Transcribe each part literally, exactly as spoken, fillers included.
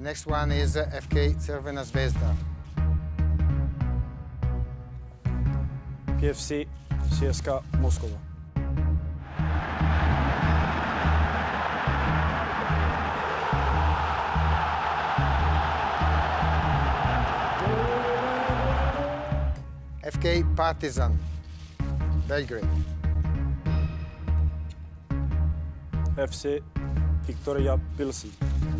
Next one is F K Crvena Zvezda. P F C C S K A Moskova. F K Partizan, Belgrade. F C Viktoria Pilsen.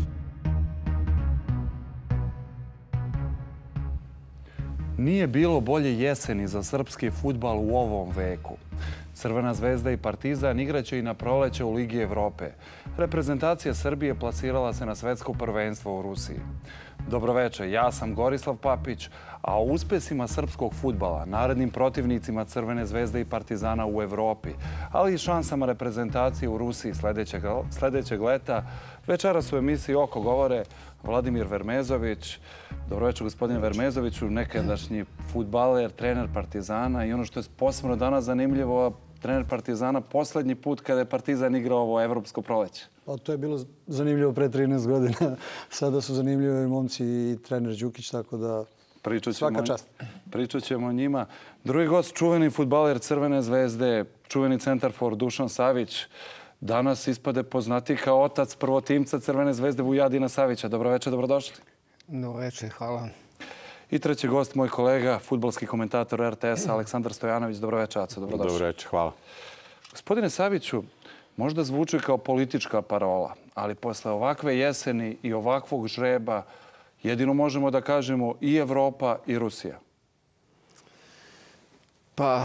Nije bilo bolje jeseni za srpski fudbal u ovom veku. Crvena zvezda i Partizan igraće i na proleće u Ligi Evrope. Reprezentacija Srbije plasirala se na svetsko prvenstvo u Rusiji. Dobroveče, ja sam Gorislav Papić, a o uspesima srpskog fudbala, narednim protivnicima Crvene zvezde i Partizana u Evropi, ali i šansama reprezentacije u Rusiji sljedećeg, sljedećeg leta, večeras u emisiji Oko govore Vladimir Vermezović. Dobroveče, gospodine Vermezoviću, nekadašnji fudbaler, trener Partizana i ono što je posebno danas zanimljivo, trener Partizana posljednji put kada je Partizan igrao ovo evropsko proleće. Pa to je bilo zanimljivo pre trinaest godina. Sada su zanimljivi momci i trener Đukić, tako da svaka čast. Pričat ćemo o njima. Drugi gost, čuveni fudbaler Crvene zvezde, čuveni centarfor Dušan Savić. Danas ispade poznati kao otac prvotimca Crvene zvezde Vujadina Savića. Dobroveče, dobrodošli. Dobroveče, hvala. I treći gost, moj kolega, fudbalski komentator R T S-a, Aleksandar Stojanović. Dobroveče, Aco, dobrodošli. Dobroveče, hvala. Gospodine Saviću, možda zvuči kao politička parola, ali posle ovakve jeseni i ovakvog žreba jedino možemo da kažemo i Evropa i Rusija. Pa,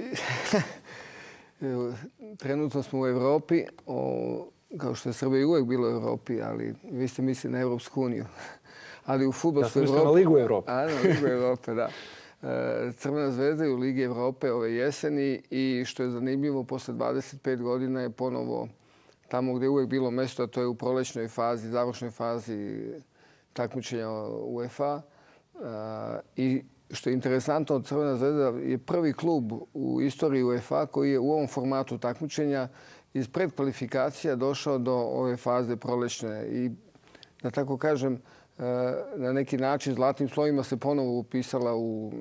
trenutno smo u Evropi, kao što je Srbija uvijek bilo u Evropi, ali vi ste mislili na Evropsku uniju. Ali u fudbalskoj Evropi... Ja sam mislio na Ligu Evrope. A, na Ligu Evrope, da. Crvena zvezda je u Ligi Evrope ove jeseni i što je zanimljivo, posle dvadeset pet godina je ponovo tamo gdje je uvijek bilo mesto, a to je u prolećnoj fazi, završnoj fazi takmičenja UEFA. I što je interesantno, Crvena zvezda je prvi klub u istoriji UEFA koji je u ovom formatu takmičenja iz predkvalifikacija došao do ove faze prolećne. I da tako kažem, na neki način zlatnim slovima se ponovo upisala u,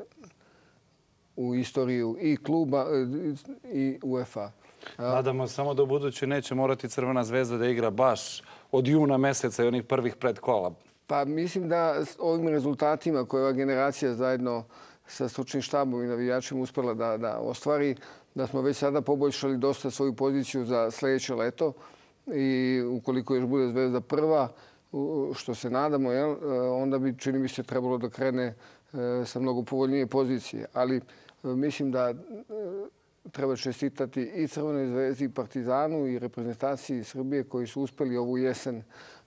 u istoriju i kluba i UEFA. Nadamo samo da u budući neće morati Crvena zvezda da igra baš od juna meseca i onih prvih predkola. Pa mislim da ovim rezultatima koje ova generacija zajedno sa stručnim štabom i navijačima uspela da, da ostvari, da smo već sada poboljšali dosta svoju poziciju za sljedeće leto i ukoliko još bude Zvezda prva, što se nadamo, jel, onda bi, čini mi se, trebalo da krene sa mnogo povoljnije pozicije. Ali mislim da treba čestitati i Crvenoj zvezdi i Partizanu i reprezentaciji Srbije koji su uspeli ovu jesen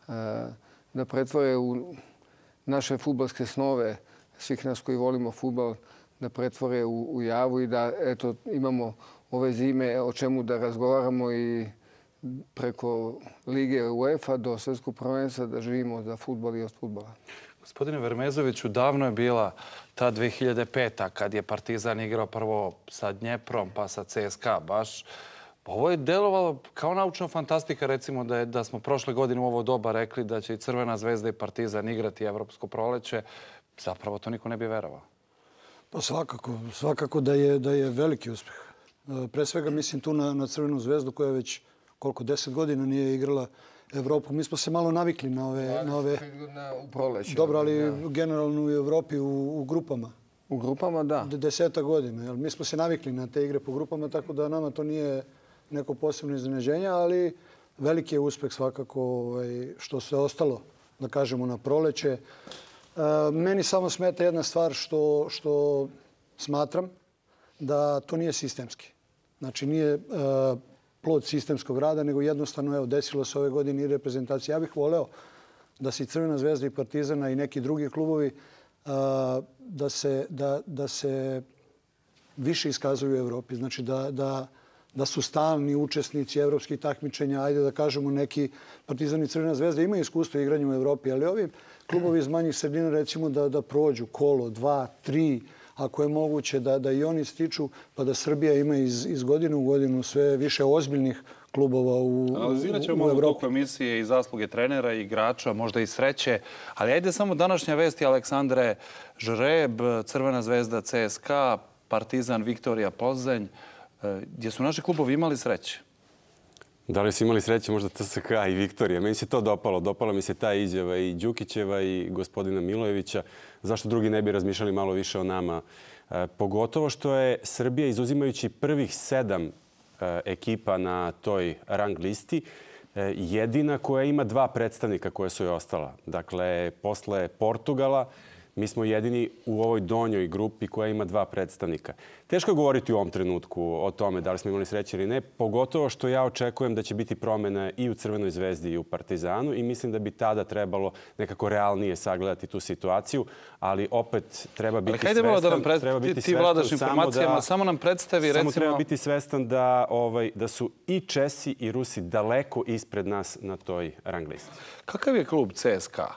da pretvore u naše fudbalske snove, svih nas koji volimo fudbal, da pretvore u, u javu i da eto, imamo ove zime o čemu da razgovaramo i preko Lige UEFA do svjetskog prvenstva da živimo za fudbal i od fudbala. Gospodine Vermezoviću, davno je bila ta dve hiljade peta kad je Partizan igrao prvo sa Dnjeprom pa sa C S K A baš. Ovo je delovalo kao naučna fantastika, recimo da, je, da smo prošle godine u ovo doba rekli da će i Crvena zvezda i Partizan igrati evropsko proleće. Zapravo to niko ne bi verovao. Pa svakako, svakako da je, da je veliki uspjeh. Pre svega mislim tu na, na Crvenu zvezdu koja već koliko deset godina nije igrala Evropu. Mi smo se malo navikli na ove... Na ove... u proleću. Dobro, ali ja. Generalno u Evropi u, u grupama. U grupama, da. Deseta godina. Jel? Mi smo se navikli na te igre po grupama, tako da nama to nije neko posebno iznenađenje, ali veliki je uspjeh svakako ovaj, što se ostalo, da kažemo, na proleće. E, meni samo smeta jedna stvar što, što smatram da to nije sistemski. Znači nije... E, plod sistemskog rada, nego jednostavno evo, desilo se ove godine i reprezentacije. Ja bih voleo da se Crvena zvezda i Partizana i neki drugi klubovi a, da, se, da, da se više iskazuju u Evropi. Znači da, da, da su stalni učesnici evropskih takmičenja. Ajde da kažemo neki Partizan i Crvena zvezda imaju iskustvo u igranju u Evropi, ali ovi klubovi iz manjih sredina recimo da, da prođu kolo, dva, tri, ako je moguće da, da i oni stiču, pa da Srbija ima iz, iz godine u godinu sve više ozbiljnih klubova u, u, Analizirat ćemo u malo u Evropi. toku emisije i zasluge trenera, igrača, možda i sreće. Ali ajde samo današnja vesti, Aleksandre. Žreb, Crvena zvezda, C S K A, Partizan, Viktorija, Plzeň. Gdje su naši klubovi imali sreće? Da li su imali sreće možda C S K A i Viktorija? Meni se to dopalo. Dopala mi se ta izjava i Đukićeva i gospodina Milojevića. Zašto drugi ne bi razmišljali malo više o nama? E, pogotovo što je Srbija, izuzimajući prvih sedam e, ekipa na toj rang listi, e, jedina koja ima dva predstavnika koja su joj ostala. Dakle, posle Portugala, mi smo jedini u ovoj donjoj grupi koja ima dva predstavnika. Teško je govoriti u ovom trenutku o tome da li smo imali sreće ili ne, pogotovo što ja očekujem da će biti promjena i u Crvenoj zvezdi i u Partizanu i mislim da bi tada trebalo nekako realnije sagledati tu situaciju, ali opet treba biti svestan... Ali hajde malo da nam predstavi, ti vladaš informacijama, samo nam predstavi recimo... Samo treba biti svestan da, ovaj, da su i Česi i Rusi daleko ispred nas na toj rang listi. Kakav je klub C S K A?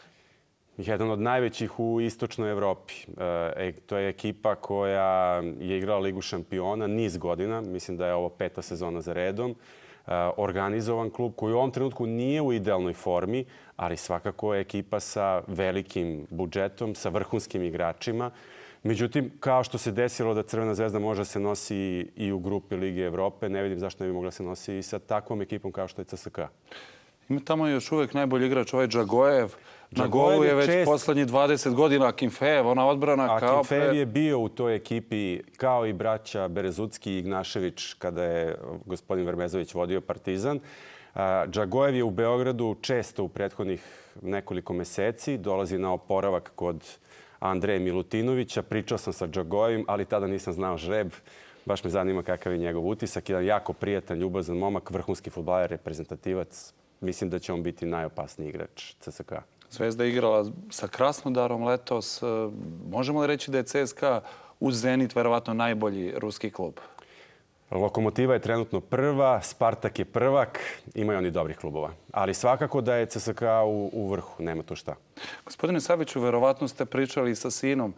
Jedan od najvećih u istočnoj Evropi. E, to je ekipa koja je igrala Ligu šampiona niz godina. Mislim da je ovo peta sezona za redom. E, organizovan klub koji u ovom trenutku nije u idealnoj formi, ali svakako je ekipa sa velikim budžetom, sa vrhunskim igračima. Međutim, kao što se desilo da Crvena zvezda može se nosi i u grupi Lige Evrope, ne vidim zašto ne bi mogla se nosi i sa takvom ekipom kao što je C S K A. Ima tamo još uvijek najbolji igrač, ovaj Džagojev. Na golu je već čest... poslednjih dvadeset godina, Akimfejev, ona odbrana kao... Akimfejev je bio u toj ekipi kao i braća Berezutski i Ignašević kada je gospodin Vermezović vodio Partizan. Džagojev je u Beogradu često u prethodnih nekoliko meseci. Dolazi na oporavak kod Andreja Milutinovića. Pričao sam sa Džagojevim, ali tada nisam znao Žreb. Baš me zanima kakav je njegov utisak. Jedan jako prijatan, ljubazan momak, vrhunski fudbaler, reprezentativac. Mislim da će on biti najopasniji igrač C S K A. Zvezda je igrala sa Krasnodarom letos. Možemo li reći da je C S K A uz Zenit verovatno najbolji ruski klub? Lokomotiva je trenutno prva, Spartak je prvak. Imaju oni dobrih klubova. Ali svakako da je C S K A u, u vrhu. Nema tu šta. Gospodine Saviću, verovatno ste pričali sa sinom.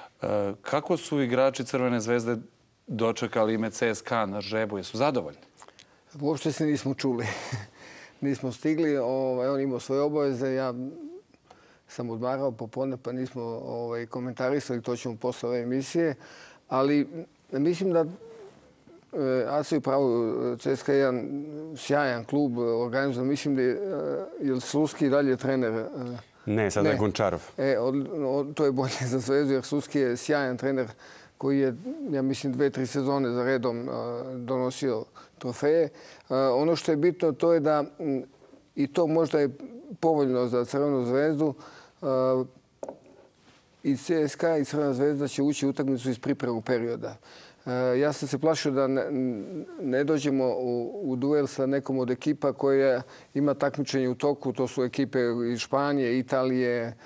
Kako su igrači Crvene zvezde dočekali ime C S K A na Žrebu? Jesu zadovoljni? Uopšte se nismo čuli. Nismo stigli, ovaj, on imao svoje obaveze, ja sam odmarao popodne pa nismo ovaj, komentarisali, to ćemo posle ove emisije. Ali mislim da Aco je pravo, C S K A je jedan sjajan klub, organizovan. Mislim da je, je Sluski dalje trener? Ne, sada je Gončarov. E, od, od, to je bolje za Zvezdu jer Sluski je sjajan trener koji je, ja mislim, dve, tri sezone za redom donosio trofeje. Ono što je bitno to je da, i to možda je povoljno za Crvenu zvezdu, i C S K A i Crvena zvezda će ući u utakmicu iz pripremnog perioda. Ja sam se plašio da ne, ne dođemo u, u duel sa nekom od ekipa koja ima takmičenje u toku. To su ekipe iz Španije, Italije.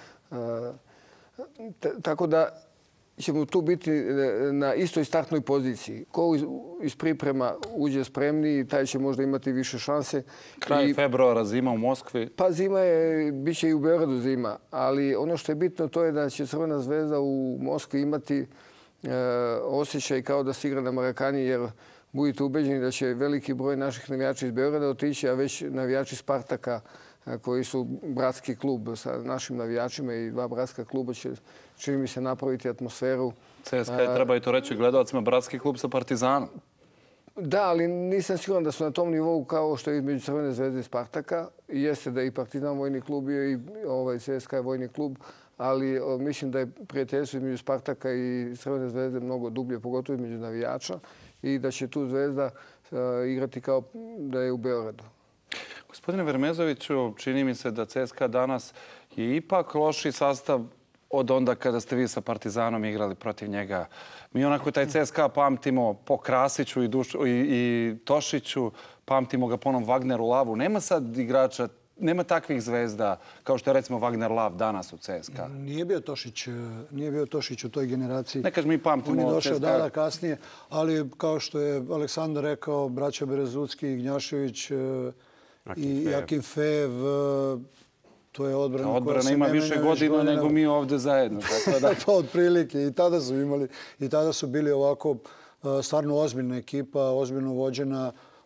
T tako da ćemo tu biti na istoj startnoj poziciji. Ko iz priprema uđe spremniji, taj će možda imati više šanse. Kraj I, februara zima u Moskvi. Pa zima je, bit će i u Beogradu zima. Ali ono što je bitno to je da će Crvena zvezda u Moskvi imati e, osjećaj kao da se igra na Marakani, jer budite ubeđeni da će veliki broj naših navijača iz Beograda otići, a već navijači Spartaka koji su bratski klub sa našim navijačima i dva bratska kluba će, čini mi se, napraviti atmosferu. C S K A treba i to reći gledalcima, bratski klub sa Partizanom. Da, ali nisam siguran da su na tom nivou kao što je između Crvene zvezde i Spartaka. Jeste da je i Partizan vojni klub bio i ovaj C S K A vojni klub, ali o, mislim da je prijateljstvo između Spartaka i Crvene zvezde mnogo dublje, pogotovo između navijača, i da će tu Zvezda uh, igrati kao da je u Beogradu. Gospodine Vermezoviću, čini mi se da C S K A danas je ipak loši sastav od onda kada ste vi sa Partizanom igrali protiv njega. Mi onako taj C S K A pamtimo po Krasiću i, Duš, i, i Tošiću, pamtimo ga po onom Wagneru Lavu. Nema sad igrača, nema takvih zvezda kao što je recimo Wagner Lav danas u C S K A. Nije bio Tošić, nije bio Tošić u toj generaciji. Ne kažem, mi pamtimo On je došao C S K A. dana kasnije, ali kao što je Aleksandar rekao, braća Berezutski, Ignjašević i Akimfejev, to je odbrana, odbrana koja ima više godina nego mi ovdje zajedno. Tako da. Pa otprilike. I tada su imali, i tada su bili ovako stvarno ozbiljna ekipa, ozbiljno vođena.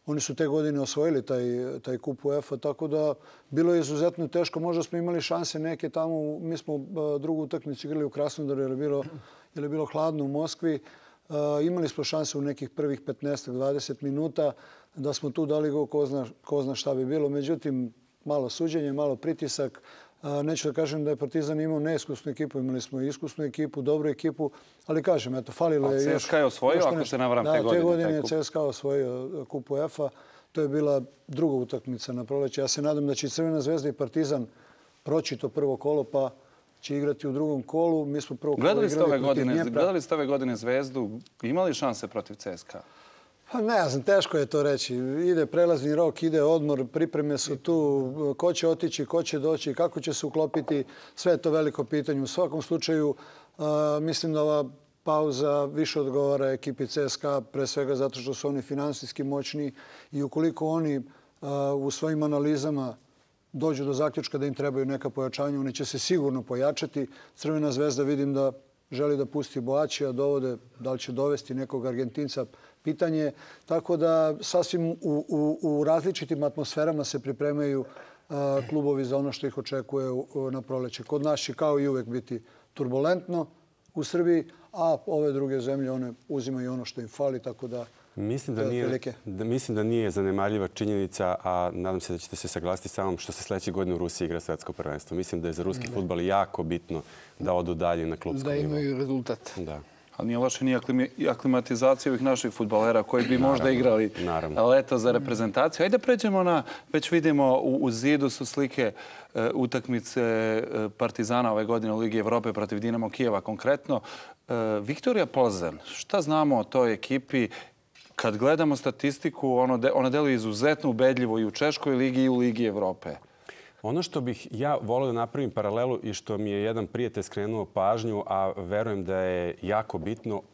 Oni su te godine osvojili taj, taj kup UEFA, tako da bilo je izuzetno teško. Možda smo imali šanse neke tamo. Mi smo drugu utakmicu igrali u Krasnodaru jer je bilo, jer je bilo hladno u Moskvi. Uh, imali smo šanse u nekih prvih petnaest do dvadeset minuta da smo tu dali go, ko zna, ko zna šta bi bilo. Međutim, malo suđenje, malo pritisak. Uh, neću da kažem da je Partizan imao neiskusnu ekipu, imali smo i iskusnu ekipu, dobru ekipu, ali kažem, eto, falilo je još... C S K A je osvojio, ako se ne varam, te godine. Da, te godine je C S K A osvojio kup UEFA. To je bila druga utakmica na proleće. Ja se nadam da će Crvena zvezda i Partizan proći to prvo kolo, pa će igrati u drugom kolu. Mi smo prvo kolo gledali ste igrali ove protiv godine, Dnjepra. Gledali ste ove godine Zvezdu, imali šanse protiv C S K A? Pa ne znam, teško je to reći. Ide prelazni rok, ide odmor, pripreme su tu, ko će otići, ko će doći, kako će se uklopiti, sve je to veliko pitanje. U svakom slučaju, a, mislim da ova pauza više odgovara ekipi C S K A, pre svega zato što su oni finansijski moćni i ukoliko oni a, u svojim analizama dođu do zaključka da im trebaju neka pojačanja, oni će se sigurno pojačati. Crvena zvezda vidim da želi da pusti Boačija, dovode, da li će dovesti nekog Argentinca, pitanje. Tako da sasvim u, u, u različitim atmosferama se pripremaju a, klubovi za ono što ih očekuje u, u, na proleće. Kod nas će kao i uvek biti turbulentno u Srbiji, a ove druge zemlje one uzimaju ono što im fali, tako da Mislim da, nije, da, mislim da nije zanemarljiva činjenica, a nadam se da ćete se saglasiti sa mnom što se sledeće godine u Rusiji igra svetsko prvenstvo. Mislim da je za ruski fudbal jako bitno da odu dalje na klubskom nivou. Da imaju rezultat. Da. Ali nije loše ni aklimatizacija ovih naših fudbalera koji bi možda igrali naravno. leto za reprezentaciju. Ajde pređemo na, već vidimo u, u zidu su slike e, utakmice e, Partizana ove godine u Ligi Evrope protiv Dinamo Kijeva. Konkretno, e, Viktorija Plzen. Šta znamo o toj ekipi? Kad gledamo statistiku, ono de, ona deluje izuzetno ubedljivo i u Češkoj ligi i u Ligi Evrope. Ono što bih ja volio da napravim paralelu i što mi je jedan prijatelj skrenuo pažnju, a verujem da je jako bitno,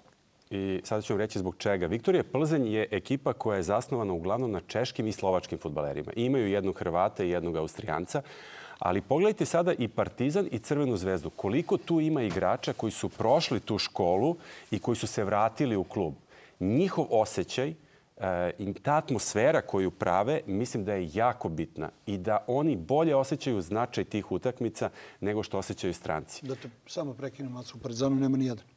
i sada ću vam reći zbog čega. Viktorija Plzen je ekipa koja je zasnovana uglavnom na češkim i slovačkim fudbalerima. Imaju jednog Hrvata i jednog Austrijanca. Ali pogledajte sada i Partizan i Crvenu zvezdu. Koliko tu ima igrača koji su prošli tu školu i koji su se vratili u klub. Njihov osjećaj i ta atmosfera koju prave, mislim da je jako bitna i da oni bolje osjećaju značaj tih utakmica nego što osjećaju stranci. Da te samo prekinem, ali u Partizanu nema ni jedan.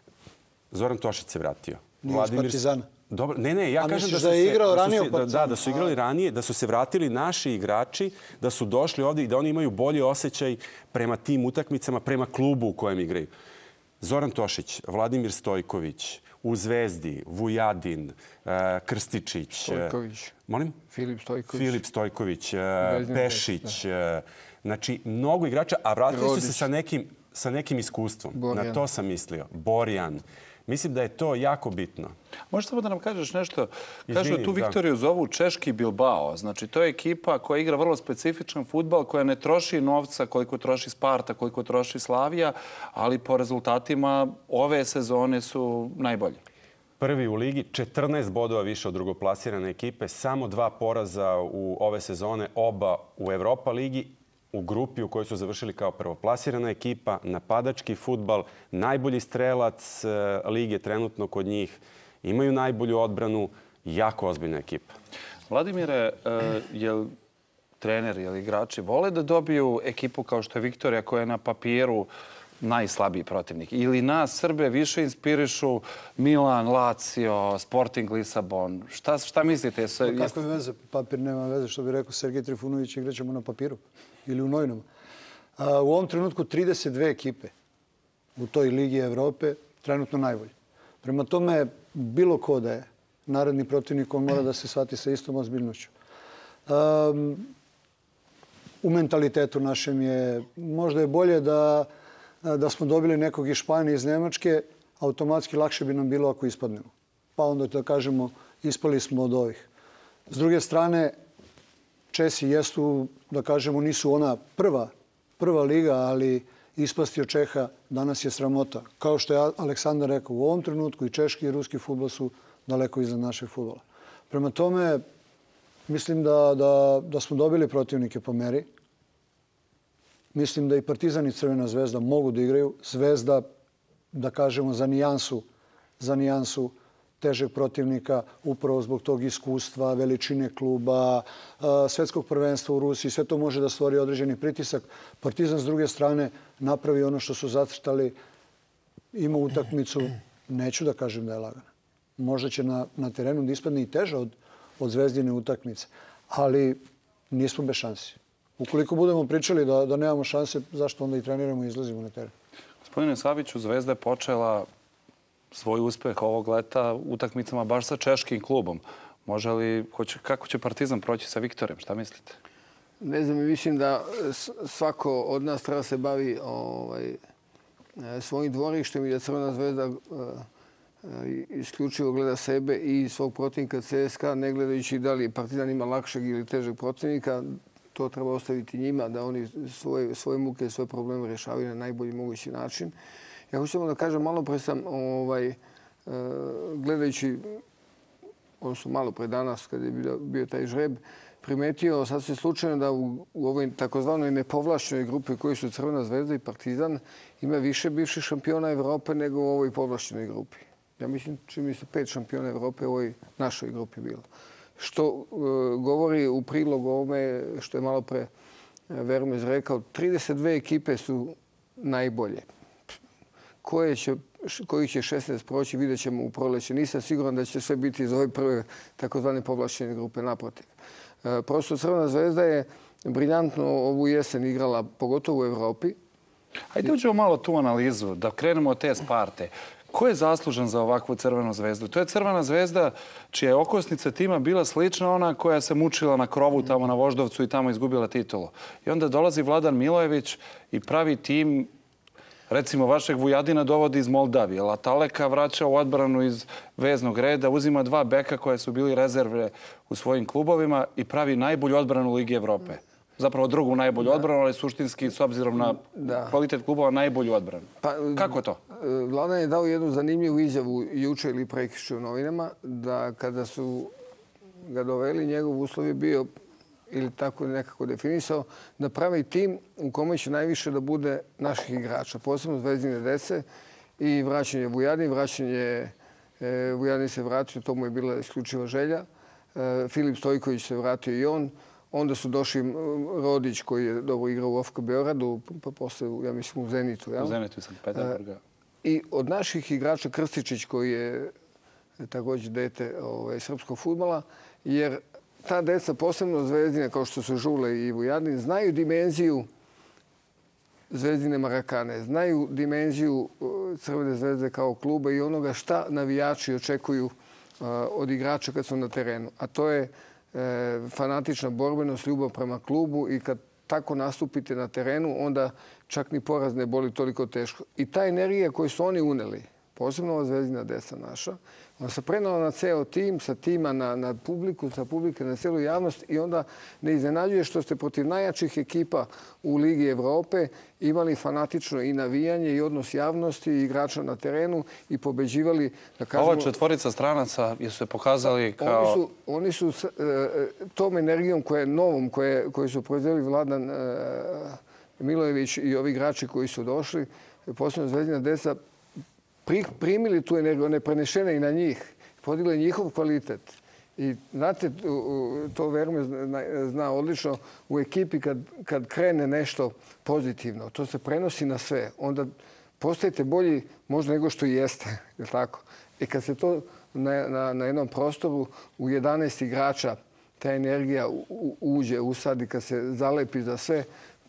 Zoran Tošić se vratio. Nije iz Partizana. Dobro, ne, ne, ja A kažem da su da je se, igrao da su ranije se, u Partizanu? Da, da su igrali ranije, da su se vratili naši igrači, da su došli ovdje i da oni imaju bolji osjećaj prema tim utakmicama, prema klubu u kojem igraju. Zoran Tošić, Vladimir Stojković, u Zvezdi, Vujadin, Krstičić. Stojković. Molim? Filip Stojković. Filip Stojković, Pešić. Znači, mnogo igrača, a vratili su se sa nekim, sa nekim iskustvom. Borjan. Na to sam mislio. Borjan. Mislim da je to jako bitno. Možeš samo da nam kažeš nešto? Kažu tu Viktoriju zovu Češki Bilbao. Znači, to je ekipa koja igra vrlo specifičan fudbal, koja ne troši novca koliko troši Sparta, koliko troši Slavija, ali po rezultatima ove sezone su najbolji. Prvi u ligi, četrnaest bodova više od drugoplasirane ekipe, samo dva poraza u ove sezone, oba u Evropa ligi, u grupi u kojoj su završili kao prvoplasirana ekipa, napadački fudbal, najbolji strelac lige trenutno kod njih, imaju najbolju odbranu, jako ozbiljna ekipa. Vladimire, je trener ili igrači vole da dobiju ekipu kao što je Viktorija koja je na papiru najslabiji protivnik? Ili nas, Srbe, više inspirišu Milan, Lazio, Sporting Lisabon? Šta, šta mislite? Kakve veze? Papir nema veze, što bi rekao Sergej Trifunović, igraćemo na papiru ili u novinama. A, u ovom trenutku trideset dve ekipe u toj Ligi Evrope, trenutno najbolje. Prema tome, bilo ko da je naredni protivnik, on mora da se shvati sa istom ozbiljnošću. Um, u mentalitetu našem je, možda je bolje da, da smo dobili nekog iz Španije, iz Nemačke, automatski lakše bi nam bilo ako ispadnemo. Pa onda da kažemo, ispali smo od ovih. S druge strane, Česi jesu, da kažemo, nisu ona prva, prva liga, ali ispasti od Čeha danas je sramota. Kao što je Aleksandar rekao, u ovom trenutku i češki i ruski fudbal su daleko iznad našeg fudbala. Prema tome, mislim da, da, da smo dobili protivnike po meri. Mislim da i Partizan i Crvena zvezda mogu da igraju. Zvezda, da kažemo, za nijansu, za nijansu težeg protivnika upravo zbog tog iskustva, veličine kluba, svetskog prvenstva u Rusiji. Sve to može da stvori određeni pritisak. Partizan s druge strane napravi ono što su zacrtali, ima utakmicu, neću da kažem da je lagana. Možda će na, na terenu da ispadne i teža od, od Zvezdine utakmice, ali nismo bez šansi. Ukoliko budemo pričali da, da nemamo šanse, zašto onda i treniramo i izlazimo na teren? Gospodine Saviću, Zvezda je počela svoj uspeh ovog leta utakmicama baš sa češkim klubom. Može li, hoće, kako će Partizan proći sa Viktorem? Šta mislite? Ne znam, mislim da svako od nas treba se bavi ovaj, svojim dvorištem i da Crvena Zvezda isključivo gleda sebe i svog protivnika C S K A, ne gledajući da li Partizan ima lakšeg ili težeg protivnika. To treba ostaviti njima, da oni svoje, svoje muke, svoje probleme rješavaju na najbolji mogući način. Ja hoću samo da kažem, malo pre sam ovaj, gledajući, odnosno malo pre danas kada je bio, bio taj žreb, primetio sasvim slučajno da u, u ovoj takozvanoj nepovlašćenoj grupi koji su Crvena Zvezda i Partizan ima više bivših šampiona Evrope nego u ovoj povlašćenoj grupi. Ja mislim, čini mi se pet šampiona Evrope u ovoj našoj grupi bilo. Što uh, govori u prilog ovome što je malo pre Vermez rekao, trideset dve ekipe su najbolje. Koje će, koji će šesnaest proći, vidjet ćemo u proleće. Nisam siguran da će sve biti iz ove prve takozvane povlašćene grupe, naprotiv. Uh, prosto Crvena Zvezda je briljantno ovu jesen igrala, pogotovo u Evropi. Hajde uđemo malo tu analizu, da krenemo od te Sparte. Ko je zaslužan za ovakvu Crvenu Zvezdu? To je Crvena Zvezda čija je okosnica tima bila slična ona koja se mučila na krovu tamo na Voždovcu i tamo izgubila titulu. I onda dolazi Vladan Milojević i pravi tim, recimo vašeg Vujadina dovodi iz Moldavije. Lataleka vraća u odbranu iz veznog reda, uzima dva beka koje su bili rezerve u svojim klubovima i pravi najbolju odbranu u Ligi Evrope. Zapravo drugu najbolju odbranu, ali suštinski, s obzirom na da. kvalitet klubova, najbolju odbranu. Pa, kako to? Vladan je dao jednu zanimljivu izjavu juče ili prekjuče u novinama, da kada su ga doveli, njegov uslov je bio, ili tako nekako definisao, da pravi tim u kome će najviše da bude naših igrača, posebno Zvezdine dece i vraćanje Vujadin, vraćanje e, Vujadin se vratio, to mu je bila isključiva želja. E, Filip Stojković se vratio i on. Onda su došli Rodić koji je dobro igrao u O F K Beogradu, pa posle, ja mislim, u Zenitu. Ja? U Zenitu i Sankt Peterburga. I od naših igrača Krstičić koji je također dete ovaj, srpskog fudbala, jer ta deca, posebno Zvezdine, kao što su Žule i Vujadin, znaju dimenziju Zvezdine Marakane, znaju dimenziju Crvene Zvezde kao kluba i onoga šta navijači očekuju od igrača kad su na terenu. A to je fanatična borbenost, ljubav prema klubu i kad tako nastupite na terenu, onda čak ni poraz ne boli toliko teško. I ta energija koju su oni uneli, posebno ova Zvezdina deca naša, ona se prenala na ceo tim, sa tima na, na publiku, sa publike na celu javnost i onda ne iznenađuje što ste protiv najjačih ekipa u Ligi Evrope imali fanatično i navijanje i odnos javnosti i igrača na terenu i pobeđivali. Da kažemo, ova četvorica stranaca jesu se pokazali kao... Oni su, oni su s, e, tom energijom koja je novom, koje, koju su proizveli Vladan e, Milojević i ovi igrači koji su došli, posebno Zvezdina deca, primili tu energiju, one prenešene i na njih, podigli njihov kvalitet. I znate, to Verme zna odlično, u ekipi kad, kad krene nešto pozitivno, to se prenosi na sve, onda postajete bolji možda nego što i jeste. Je tako? I kad se to na, na, na jednom prostoru u jedanaest igrača ta energija u, uđe, usadi, kad se zalepi za sve,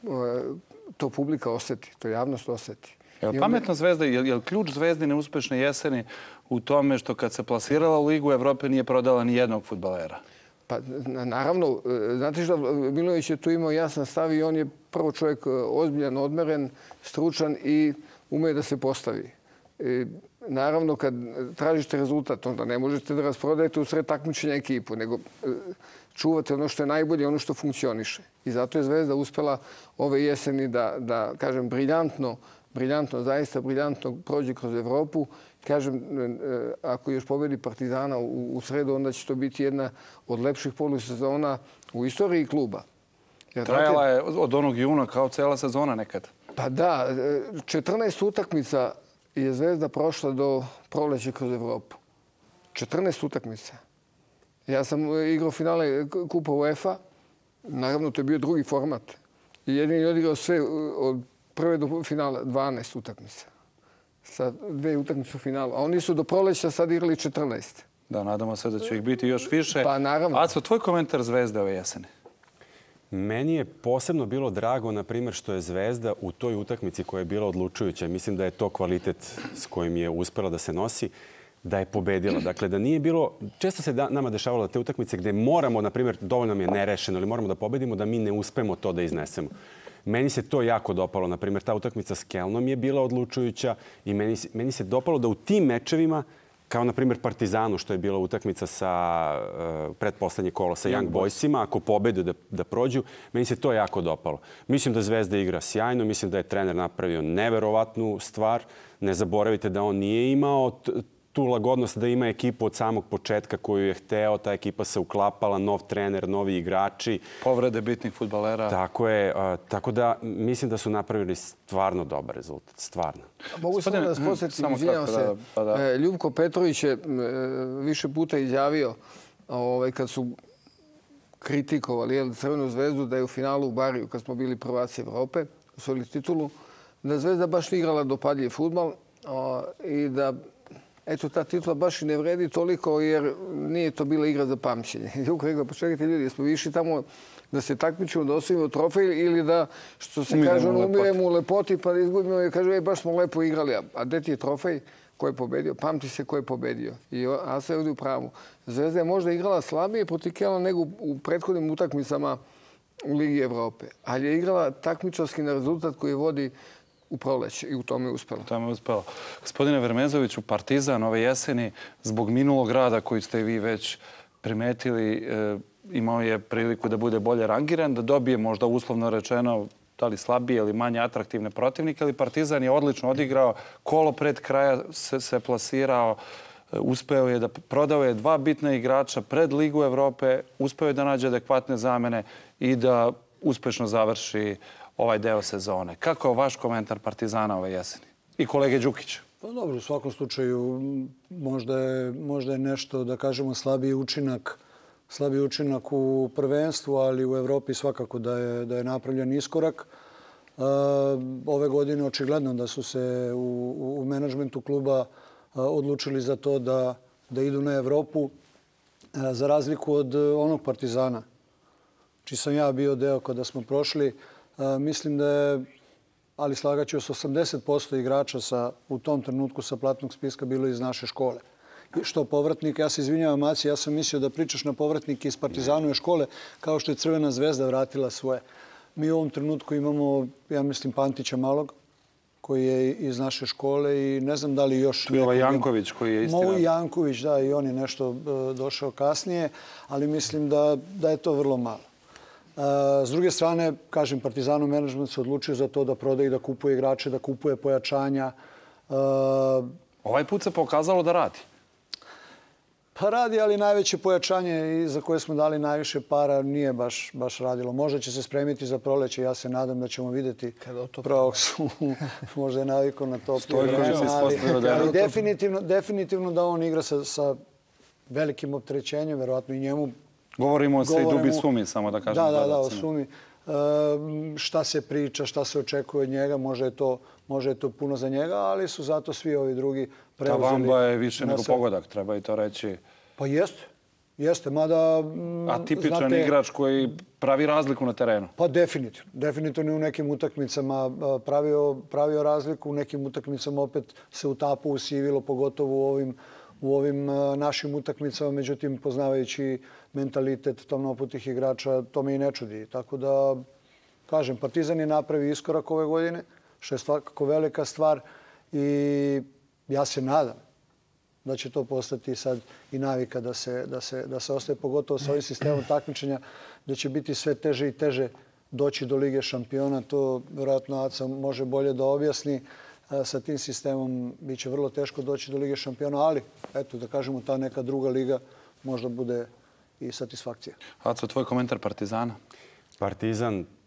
to publika osjeti, to javnost osjeti. Je li pametna Zvezda, je li ključ Zvezdine uspešne jeseni u tome što kad se plasirala u Ligu Evrope nije prodala ni jednog fudbalera? Pa naravno, znate što, Milojević je tu imao jasan stav i on je prvo čovjek ozbiljan, odmeren, stručan i umeje da se postavi. I, naravno, kad tražite rezultat, onda ne možete da rasprodajete u sred takmičenja ekipu, nego čuvate ono što je najbolje, ono što funkcioniše. I zato je Zvezda uspela ove jeseni da, da kažem, briljantno briljantno, zaista briljantno prođe kroz Evropu. Kažem, ako još pobedi Partizana u, u sredu, onda će to biti jedna od lepših polusezona u istoriji kluba. Jer, trajala je od onog juna kao cela sezona nekad. Pa da, četrnaest utakmica je Zvezda prošla do proleća kroz Evropu. četrnaest utakmica. Ja sam igrao finale Kupa UEFA. Naravno, to je bio drugi format. I jedin je odigrao sve od prve do finala dvanaest utakmica. Sa dve utakmice u finalu. A oni su do proleća sad igrali četrnaest. Da, nadamo se da će ih biti još više. Pa naravno. Aco, tvoj komentar Zvezde ove jeseni? Meni je posebno bilo drago, na primjer, što je Zvezda u toj utakmici koja je bila odlučujuća. Mislim da je to kvalitet s kojim je uspela da se nosi, da je pobedila. Dakle, da nije bilo... Često se da, nama dešavalo da te utakmice gde moramo, na primjer, dovoljno nam je nerešeno ili moramo da pobedimo, da mi ne uspemo to da iznesemo. Meni se to jako dopalo. Na primjer, ta utakmica s Kelnom je bila odlučujuća i meni, meni se dopalo da u tim mečevima, kao na primjer Partizanu, što je bila utakmica sa uh, pretposlednje kolo sa Young Boysima, ako pobedu da, da prođu, meni se to jako dopalo. Mislim da Zvezda igra sjajno, mislim da je trener napravio neverovatnu stvar. Ne zaboravite da on nije imao tu lagodnost da ima ekipu od samog početka koju je hteo. Ta ekipa se uklapala, nov trener, novi igrači. Povrede bitnih fudbalera. Tako je. Uh, tako da mislim da su napravili stvarno dobar rezultat. Stvarno. Mogu samo da vas posjetim, izvinjam se. Da, da. Ljubko Petrović je više puta izjavio ovaj, kad su kritikovali jel, Crvenu Zvezdu da je u finalu u Bariju, kad smo bili prvaci Evrope, osvojili titulu, da Zvezda baš nije igrala dopadljiv fudbal i da eto, ta titula baš i ne vredi toliko jer nije to bila igra za pamćenje. Ljubko rekao, pa čekajte ljudi, jesmo išli tamo da se takmičimo, da osvojimo trofej ili da, što se kaže, umiremo u lepoti pa da izgubimo i kažu, ej, baš smo lepo igrali. A gde ti je trofej? Ko je pobedio? Pamti se ko je pobedio. I Asa je ovdje u pravu. Zvezda je možda igrala slabije protiv Kelna nego u prethodnim utakmicama u Ligi Evrope. Ali je igrala takmičarski na rezultat koji vodi u proleće i u tome je uspelo. U tome je uspelo. Gospodine Vermezoviću, Partizan ove jeseni, zbog minulog rada koji ste vi već primetili, imao je priliku da bude bolje rangiran, da dobije možda uslovno rečeno da li slabije ili manje atraktivne protivnike, ali Partizan je odlično odigrao, kolo pred kraja se, se plasirao, uspeo je da prodao je dva bitna igrača pred Ligu Evrope, uspeo je da nađe adekvatne zamene i da uspešno završi ovaj deo sezone. Kako je vaš komentar Partizana ove jeseni? I kolege Đukića? Pa dobro, u svakom slučaju možda je, možda je nešto, da kažemo, slabiji učinak slabiji učinak u prvenstvu, ali u Evropi svakako da je, da je napravljen iskorak. Ove godine očigledno da su se u, u menadžmentu kluba odlučili za to da, da idu na Evropu, za razliku od onog Partizana, čiji sam ja bio deo kada smo prošli. Mislim da je, ali slagaću se, osamdeset posto igrača sa, u tom trenutku sa platnog spiska bilo iz naše škole. Što povratnik, ja se izvinjavam Maci, ja sam mislio da pričaš na povratnike iz Partizanove škole kao što je Crvena Zvezda vratila svoje. Mi u ovom trenutku imamo, ja mislim, Pantića Malog, koji je iz naše škole i ne znam da li još... Tu je ovaj Janković koji je istina... Moji Janković, da, i on je nešto došao kasnije, ali mislim da, da je to vrlo malo. S druge strane, kažem, Partizanov menadžment se odlučio za to da prodaje i da kupuje igrače, da kupuje pojačanja. Ovaj put se pokazalo da radi. Pa radi, ali najveće pojačanje za koje smo dali najviše para nije baš, baš radilo. Možda će se spremiti za proleće. Ja se nadam da ćemo vidjeti prvog su. Možda je navikao na to. Ali, ali definitivno, definitivno da on igra sa, sa velikim opterećenjem, verovatno i njemu. Govorimo o Sejdubi Sumi, samo da kažem. Da, da, da, o Sumi. E, šta se priča, šta se očekuje od njega, može je to, može je to puno za njega, ali su zato svi ovi drugi preuzeli. Ta Vamba je više nego pogodak, treba i to reći. Pa jeste, jeste, mada... Atipičan znate, igrač koji pravi razliku na terenu. Pa definitivno. Definitivno u nekim utakmicama pravio, pravio razliku, u nekim utakmicama opet se utapao, usivilo, pogotovo u ovim, u ovim našim utakmicama. Međutim, poznavajući mentalitet tamnoputih igrača, to me i ne čudi. Tako da, kažem, Partizan je napravio iskorak ove godine, što je svakako velika stvar i ja se nadam da će to postati sad i navika da se, da se, da se ostaje, pogotovo sa ovim sistemom takmičenja, da će biti sve teže i teže doći do Lige šampiona. To vjerojatno Aca može bolje da objasni. Sa tim sistemom bit će vrlo teško doći do Lige šampiona, ali eto, da kažemo, ta neka druga liga možda bude i satisfakcija. Aco, tvoj komentar Partizana? Partizan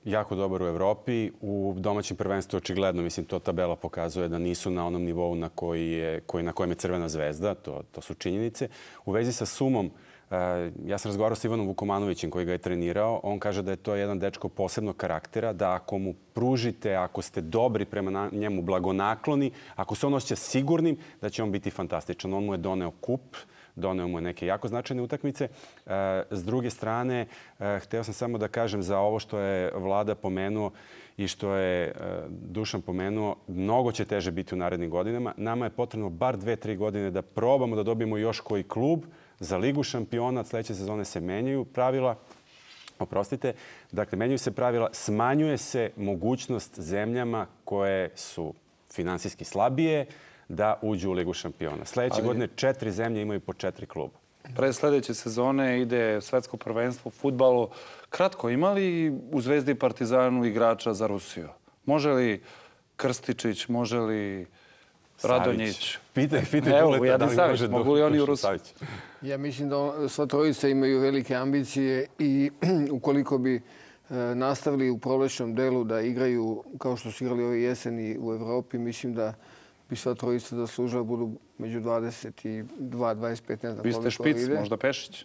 jako dobar u Evropi. U domaćem prvenstvu očigledno, mislim, to tabela pokazuje da nisu na onom nivou na, koji je, koji, na kojem je Crvena zvezda. To, to su činjenice. U vezi sa sumom, ja sam razgovarao s Ivanom Vukomanovićem koji ga je trenirao. On kaže da je to jedan dečko posebnog karaktera, da ako mu pružite, ako ste dobri prema njemu, blagonakloni, ako se on osjeća sigurnim, da će on biti fantastičan. On mu je doneo kup, doneo mu je neke jako značajne utakmice. S druge strane, hteo sam samo da kažem za ovo što je Vlada pomenuo i što je Dušan pomenuo, mnogo će teže biti u narednim godinama. Nama je potrebno bar dve, tri godine da probamo da dobijemo još koji klub. Za Ligu šampiona sledeće sezone se menjaju pravila. Oprostite. Dakle, menjaju se pravila. Smanjuje se mogućnost zemljama koje su finansijski slabije da uđu u Ligu šampiona. Sledeće Ali... godine četiri zemlje imaju po četiri kluba. Pre sledeće sezone ide svetsko prvenstvo u fudbalu. Kratko, ima li u Zvezdi i Partizanu igrača za Rusiju? Može Krstičić, može li Radonjić? Pitaj, pitaj Evo, Jedan Savić, mogu li oni u Rusiju? Ja mislim da sva trojica imaju velike ambicije i ukoliko bi nastavili u prolećnom delu da igraju kao što su igrali ove jeseni u Evropi, mislim da bi sva trojica zaslužila budu među dvadeset dva, dvadeset pet, ne znam koliko ide. Vi ste špic, možda Pešić?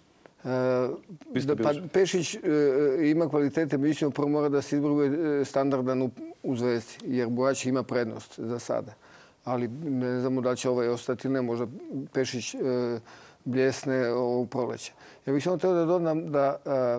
Da, pa Pešić e, ima kvalitete, mislim prvo mora da se izbruje standardan u, u Zvezdi, jer Bojač ima prednost za sada. Ali ne znamo da će ovaj ostati, ne možda Pešić e, bljesne ovog proleća. Ja bih samo teo da dodam da, a,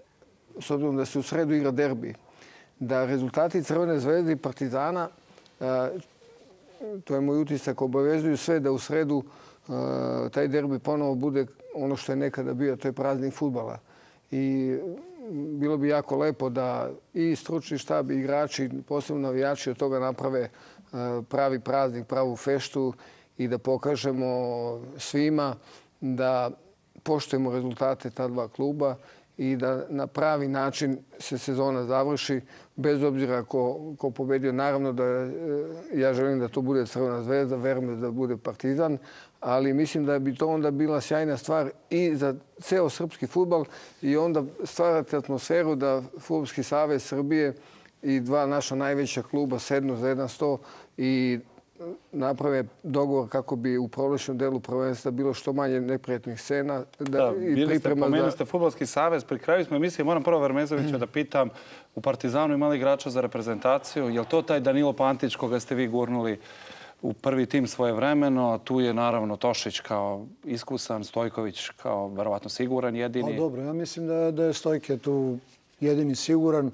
s obzirom da se u sredu igra derbi, da rezultati Crvene zvezde i Partizana, a, to je moj utisak, obavezuju sve da u sredu a, taj derbi ponovo bude ono što je nekada bio, to je praznik fudbala. I bilo bi jako lepo da i stručni štab i igrači, posebno navijači, od toga naprave pravi praznik, pravu feštu i da pokažemo svima da poštujemo rezultate ta dva kluba i da na pravi način se sezona završi, bez obzira ko, ko pobedio. Naravno da ja želim da to bude Crvena zvezda, verujem da bude Partizan, ali mislim da bi to onda bila sjajna stvar i za ceo srpski fudbal i onda stvarati atmosferu da Fudbalski savez Srbije i dva naša najveća kluba sednu za jedan sto i naprave dogovor kako bi u prolećnom delu prvenstva bilo što manje neprijatnih scena. Da, da i bili ste, pomenuli ste Fudbalski savez. Pri kraju smo emisije, moram prvo Vermezovića da pitam, u Partizanu imali igrača za reprezentaciju. Je li to taj Danilo Pantić koga ste vi gurnuli u prvi tim svoje vremeno? Tu je naravno Tošić kao iskusan, Stojković kao verovatno siguran jedini. Pa dobro, ja mislim da, da je Stojke tu jedini siguran.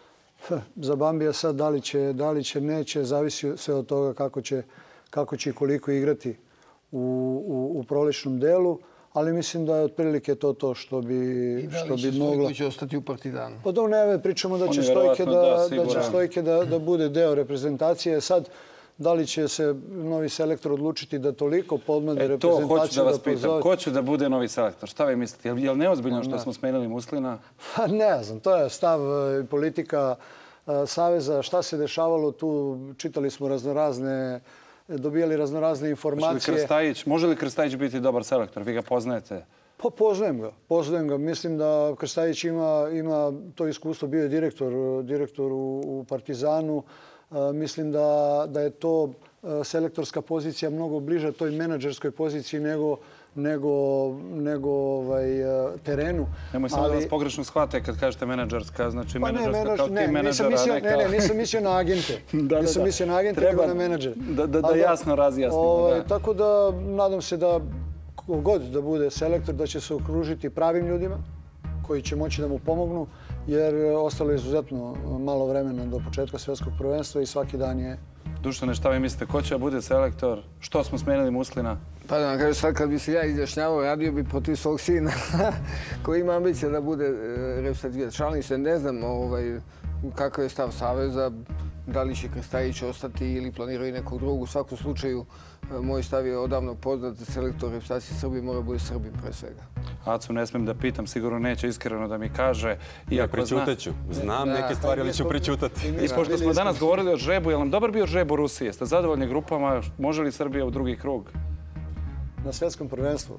Za Bambija sad da li će, da li će, neće, zavisi sve od toga kako će, kako će i koliko igrati u, u, u prolećnom delu, ali mislim da je otprilike to to što bi, što bi moglo. I da li će će ostati u Partizanu? Pa da ne, pričamo da će Stojke da, da, da, će Stojke da, da bude deo reprezentacije. Sad, da li će se novi selektor odlučiti da toliko podmlade reprezentaciju da pozove? To hoću da vas pitam. Ko će da bude novi selektor? Šta vi mislite? Je li neozbiljno što smo smenili Muslina? Pa ne znam. To je stav i politika Saveza. Šta se dešavalo tu? Čitali smo raznorazne, dobijali raznorazne informacije. Krstajić, može li Krstajić biti dobar selektor? Vi ga poznajete? Pa poznajem ga. Poznajem ga. Mislim da Krstajić ima, ima to iskustvo. Bio je direktor, direktor u, u Partizanu. Mislim da, da je to selektorska pozicija mnogo bliža toj menadžerskoj poziciji nego, nego, nego ovaj, terenu. Nemoj samo ali... da vas pogrešno shvate kad kažete menadžerska, znači pa menadžerska ne, kao ne, tim menadžera. Mislio, ne, ne, nisam mislio na agente. da, nisam da, mislio na agente, treba nego na menadžer. Da, da, da jasno razjasnimo. Ovaj, da. Tako da nadam se da kogod da bude selektor, da će se okružiti pravim ljudima koji će moći da mu pomognu, jer ostalo je izuzetno malo vremena do početka svjetskog prvenstva i svaki dan je... Dušane, šta vi mislite? Ko će da bude selektor? Što smo smenili Muslina? Pa da vam kažem, sad kad bi se ja izjašnjavao, radio bi protiv svog sina koji ima ambicija da bude reprezentativac. Šalim se, ne znam ovaj, kakav je stav Saveza, da li će Krstajić ostati ili planiraju nekog drugog. U svakom slučaju, moj stav je odavno poznat, selektor reprezentacije Srbije mora bude Srbin pre svega. Acu, ne smijem da pitam, sigurno neće iskreno da mi kaže. Ja pričutaću. Znam da, neke stvari, ali ću pričutati. I pošto smo danas govorili o žrebu, je li nam dobar bio žreb u Rusiji? Jeste zadovoljni grupama? Može li Srbija u drugi krug? Na svjetskom prvenstvu?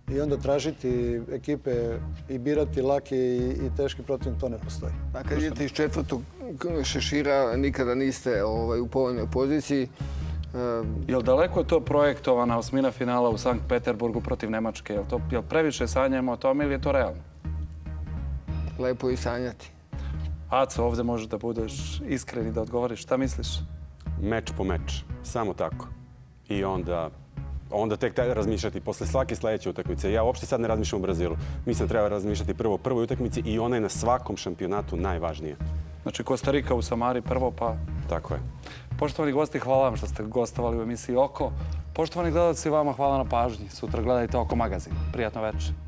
i onda tražiti ekipe i birati laki i teški protivnik, to ne postoji. A kad idete iz četvrtog šešira, nikada niste u povoljnoj poziciji. Je li daleko je to projektovana osmina finala u Sankt Peterburgu protiv Nemačke? Je li previše sanjamo o tome ili je to realno? Lepo je i sanjati. Aco, ovdje možeš da budeš iskren i da odgovoriš. Šta misliš? Meč po meč. Samo tako. I onda... onda tek razmišljati posle svake sledeće utakmice. Ja uopšte sad ne razmišljam o Brazilu. Mislim da treba razmišljati prvo o prvoj utakmici i ona je na svakom šampionatu najvažnija. Znači, Kostarika u Samari prvo, pa... Tako je. Poštovani gosti, hvala vam što ste gostovali u emisiji Oko. Poštovani gledalci, vama hvala na pažnji. Sutra gledajte Oko magazin. Prijatno večer.